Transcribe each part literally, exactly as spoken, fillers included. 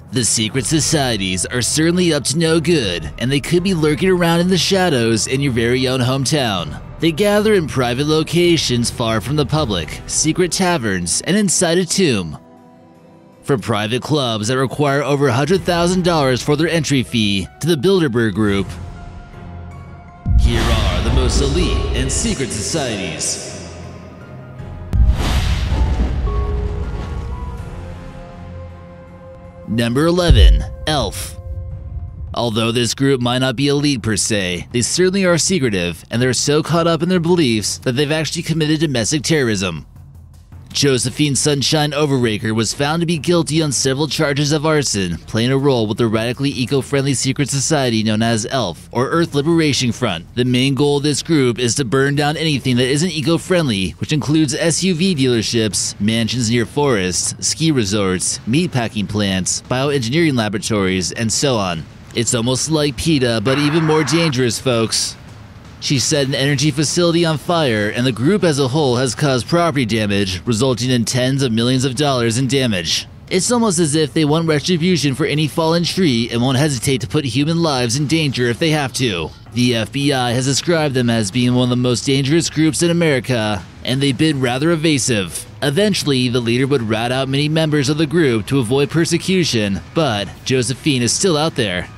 The secret societies are certainly up to no good, and they could be lurking around in the shadows in your very own hometown. They gather in private locations far from the public, secret taverns, and inside a tomb. From private clubs that require over one hundred thousand dollars for their entry fee to the Bilderberg group, here are the most elite and secret societies. Number eleven. Elf. Although this group might not be elite per se, they certainly are secretive, and they're so caught up in their beliefs that they've actually committed domestic terrorism. Josephine Sunshine Overraker was found to be guilty on several charges of arson, playing a role with the radically eco-friendly secret society known as ELF, or Earth Liberation Front. The main goal of this group is to burn down anything that isn't eco-friendly, which includes S U V dealerships, mansions near forests, ski resorts, meatpacking plants, bioengineering laboratories, and so on. It's almost like PETA, but even more dangerous, folks. She set an energy facility on fire, and the group as a whole has caused property damage, resulting in tens of millions of dollars in damage. It's almost as if they want retribution for any fallen tree and won't hesitate to put human lives in danger if they have to. The F B I has described them as being one of the most dangerous groups in America, and they've been rather evasive. Eventually, the leader would rat out many members of the group to avoid persecution, but Josephine is still out there.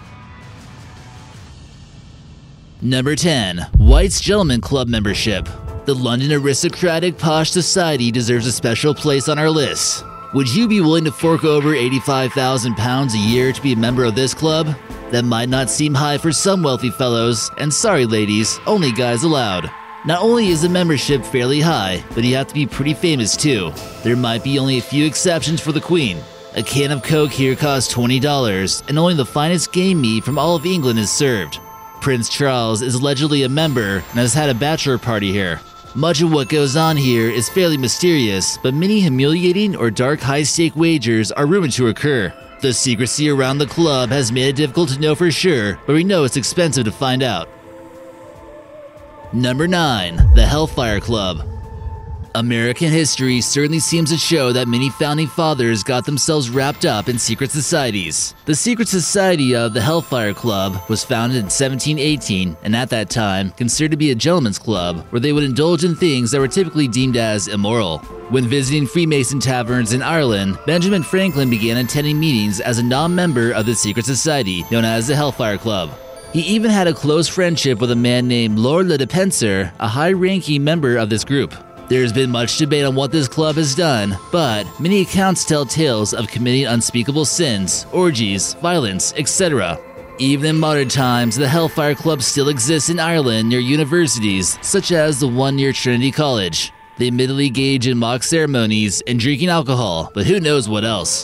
Number ten. White's Gentleman Club membership. The London aristocratic posh society deserves a special place on our list. Would you be willing to fork over eighty-five thousand pounds a year to be a member of this club? That might not seem high for some wealthy fellows, and sorry ladies, only guys allowed. Not only is the membership fairly high, but you have to be pretty famous too. There might be only a few exceptions for the Queen. A can of Coke here costs twenty dollars, and only the finest game meat from all of England is served. Prince Charles is allegedly a member and has had a bachelor party here. Much of what goes on here is fairly mysterious, but many humiliating or dark high-stake wagers are rumored to occur. The secrecy around the club has made it difficult to know for sure, but we know it's expensive to find out. Number nine. The Hellfire Club. American history certainly seems to show that many founding fathers got themselves wrapped up in secret societies. The secret society of the Hellfire Club was founded in seventeen eighteen, and at that time considered to be a gentleman's club where they would indulge in things that were typically deemed as immoral. When visiting Freemason taverns in Ireland, Benjamin Franklin began attending meetings as a non-member of the secret society known as the Hellfire Club. He even had a close friendship with a man named Lord Le Despencer, a high-ranking member of this group. There's been much debate on what this club has done, but many accounts tell tales of committing unspeakable sins, orgies, violence, et cetera. Even in modern times, the Hellfire Club still exists in Ireland near universities, such as the one near Trinity College. They admittedly engage in mock ceremonies and drinking alcohol, but who knows what else.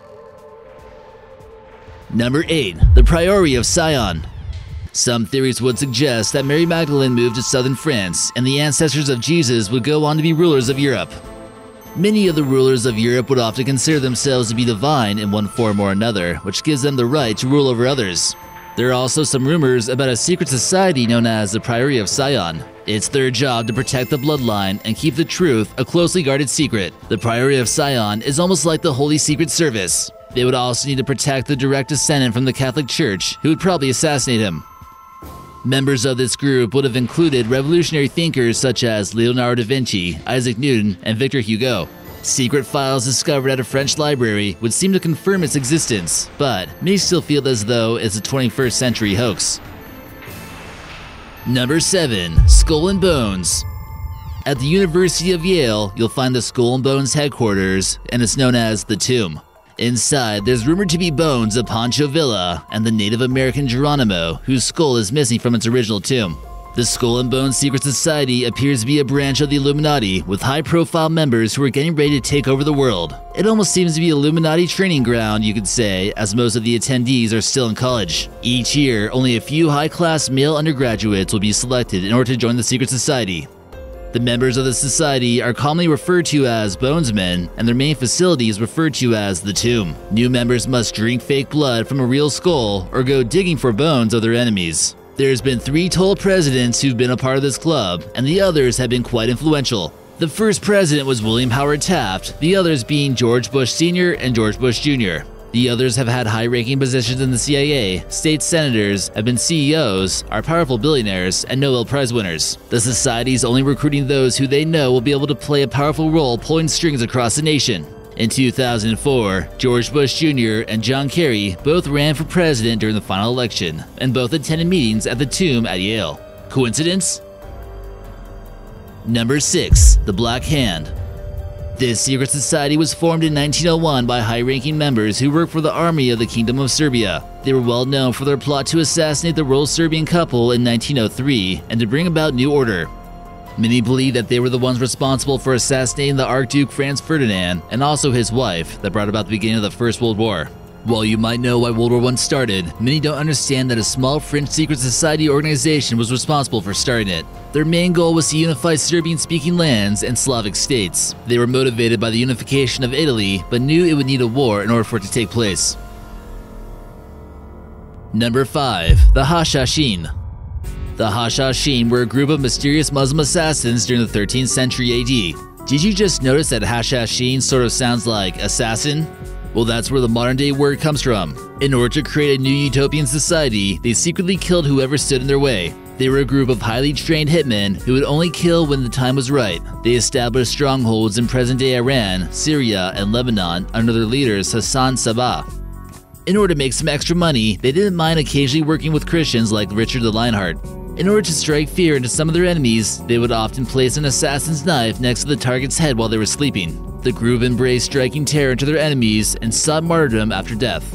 Number eight. The Priory of Sion. Some theories would suggest that Mary Magdalene moved to southern France, and the ancestors of Jesus would go on to be rulers of Europe. Many of the rulers of Europe would often consider themselves to be divine in one form or another, which gives them the right to rule over others. There are also some rumors about a secret society known as the Priory of Sion. It's their job to protect the bloodline and keep the truth a closely guarded secret. The Priory of Sion is almost like the Holy Secret Service. They would also need to protect the direct descendant from the Catholic Church, who would probably assassinate him. Members of this group would have included revolutionary thinkers such as Leonardo da Vinci, Isaac Newton, and Victor Hugo. Secret files discovered at a French library would seem to confirm its existence, but many still feel as though it's a twenty-first century hoax. Number seven. Skull and Bones. At the University of Yale, you'll find the Skull and Bones headquarters, and it's known as the Tomb. Inside, there's rumored to be bones of Pancho Villa and the Native American Geronimo, whose skull is missing from its original tomb. The Skull and Bones Secret Society appears to be a branch of the Illuminati, with high-profile members who are getting ready to take over the world. It almost seems to be Illuminati training ground, you could say, as most of the attendees are still in college. Each year, only a few high-class male undergraduates will be selected in order to join the Secret Society. The members of the society are commonly referred to as Bonesmen, and their main facility is referred to as the Tomb. New members must drink fake blood from a real skull or go digging for bones of their enemies. There's been three total presidents who've been a part of this club, and the others have been quite influential. The first president was William Howard Taft, the others being George Bush Senior and George Bush Junior The others have had high-ranking positions in the C I A, state senators, have been C E Os, are powerful billionaires, and Nobel Prize winners. The society is only recruiting those who they know will be able to play a powerful role pulling strings across the nation. In two thousand four, George Bush Junior and John Kerry both ran for president during the final election, and both attended meetings at the Tomb at Yale. Coincidence? Number six. The Black Hand. This secret society was formed in nineteen oh one by high-ranking members who worked for the army of the Kingdom of Serbia. They were well known for their plot to assassinate the royal Serbian couple in nineteen oh three and to bring about new order. Many believe that they were the ones responsible for assassinating the Archduke Franz Ferdinand and also his wife that brought about the beginning of the First World War. While you might know why World War One started, many don't understand that a small French secret society organization was responsible for starting it. Their main goal was to unify Serbian-speaking lands and Slavic states. They were motivated by the unification of Italy, but knew it would need a war in order for it to take place. Number five. The Hashshashin. The Hashshashin were a group of mysterious Muslim assassins during the thirteenth century A D. Did you just notice that Hashshashin sort of sounds like assassin? Well, that's where the modern-day word comes from. In order to create a new utopian society, they secretly killed whoever stood in their way. They were a group of highly trained hitmen who would only kill when the time was right. They established strongholds in present-day Iran, Syria, and Lebanon under their leaders Hasan Sabbah. In order to make some extra money, they didn't mind occasionally working with Christians like Richard the Lionheart. In order to strike fear into some of their enemies, they would often place an assassin's knife next to the target's head while they were sleeping. The group embraced striking terror into their enemies and sought martyrdom after death.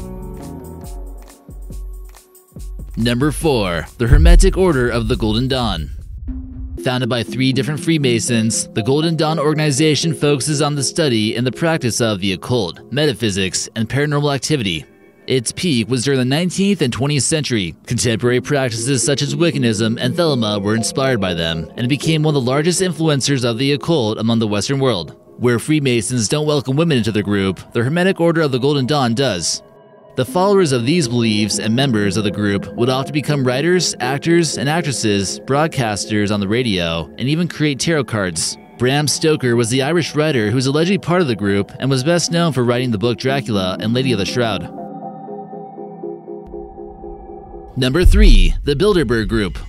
Number four. The Hermetic Order of the Golden Dawn. Founded by three different Freemasons, the Golden Dawn organization focuses on the study and the practice of the occult, metaphysics, and paranormal activity. Its peak was during the nineteenth and twentieth century. Contemporary practices such as Wiccanism and Thelema were inspired by them, and it became one of the largest influencers of the occult among the Western world. Where Freemasons don't welcome women into their group, the Hermetic Order of the Golden Dawn does. The followers of these beliefs and members of the group would often become writers, actors, and actresses, broadcasters on the radio, and even create tarot cards. Bram Stoker was the Irish writer who was allegedly part of the group and was best known for writing the book Dracula and Lady of the Shroud. Number three. The Bilderberg Group.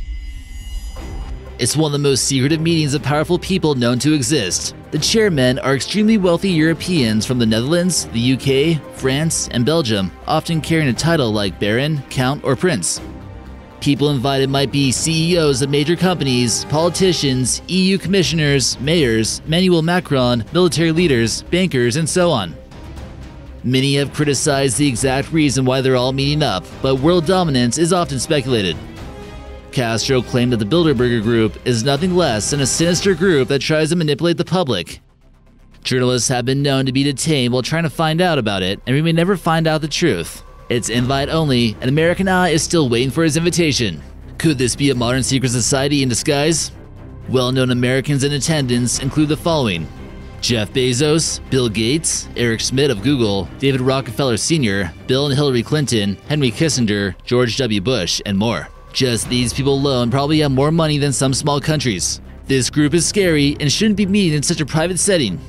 It's one of the most secretive meetings of powerful people known to exist. The chairmen are extremely wealthy Europeans from the Netherlands, the U K, France, and Belgium, often carrying a title like Baron, Count, or Prince. People invited might be C E Os of major companies, politicians, E U commissioners, mayors, Emmanuel Macron, military leaders, bankers, and so on. Many have criticized the exact reason why they're all meeting up, but world dominance is often speculated. Castro claimed that the Bilderberger Group is nothing less than a sinister group that tries to manipulate the public. Journalists have been known to be detained while trying to find out about it, and we may never find out the truth. It's invite only, and American Eye is still waiting for his invitation. Could this be a modern secret society in disguise? Well-known Americans in attendance include the following: Jeff Bezos, Bill Gates, Eric Schmidt of Google, David Rockefeller Senior, Bill and Hillary Clinton, Henry Kissinger, George W. Bush, and more. Just these people alone probably have more money than some small countries. This group is scary and shouldn't be meeting in such a private setting.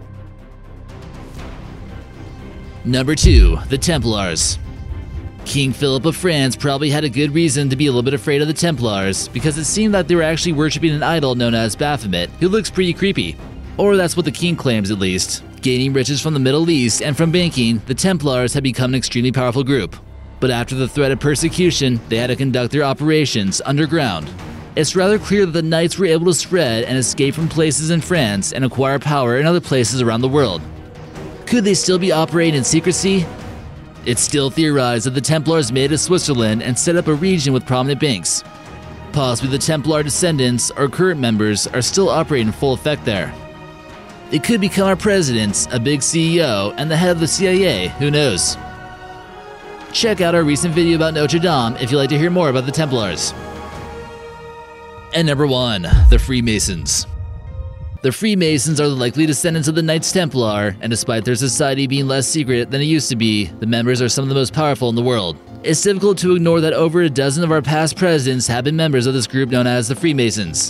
Number two. The Templars. King Philip of France probably had a good reason to be a little bit afraid of the Templars, because it seemed that they were actually worshipping an idol known as Baphomet, who looks pretty creepy. Or that's what the king claims, at least. Gaining riches from the Middle East and from banking, the Templars had become an extremely powerful group. But after the threat of persecution, they had to conduct their operations underground. It's rather clear that the Knights were able to spread and escape from places in France and acquire power in other places around the world. Could they still be operating in secrecy? It's still theorized that the Templars made it to Switzerland and set up a region with prominent banks. Possibly the Templar descendants or current members are still operating in full effect there. They could become our presidents, a big C E O, and the head of the C I A, who knows? Check out our recent video about Notre Dame if you'd like to hear more about the Templars. And number one. The Freemasons. The Freemasons are the likely descendants of the Knights Templar, and despite their society being less secret than it used to be, the members are some of the most powerful in the world. It's difficult to ignore that over a dozen of our past presidents have been members of this group known as the Freemasons.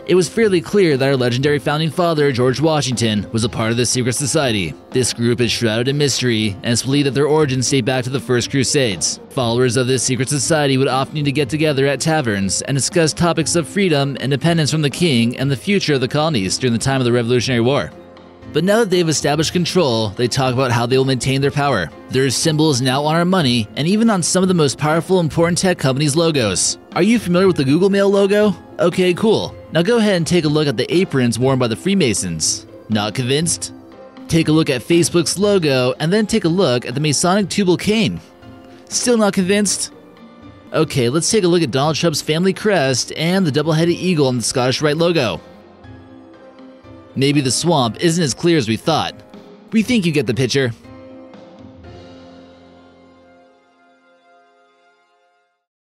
It was fairly clear that our legendary founding father, George Washington, was a part of this secret society. This group is shrouded in mystery, and it's believed that their origins date back to the First Crusades. Followers of this secret society would often need to get together at taverns and discuss topics of freedom, independence from the king, and the future of the colonies during the time of the Revolutionary War. But now that they've established control, they talk about how they will maintain their power. Their symbols now on our money, and even on some of the most powerful important tech companies' logos. Are you familiar with the Google Mail logo? Okay, cool. Now go ahead and take a look at the aprons worn by the Freemasons. Not convinced? Take a look at Facebook's logo, and then take a look at the Masonic Tubal Cain. Still not convinced? Okay, let's take a look at Donald Trump's family crest and the double-headed eagle on the Scottish Rite logo. Maybe the swamp isn't as clear as we thought. We think you get the picture.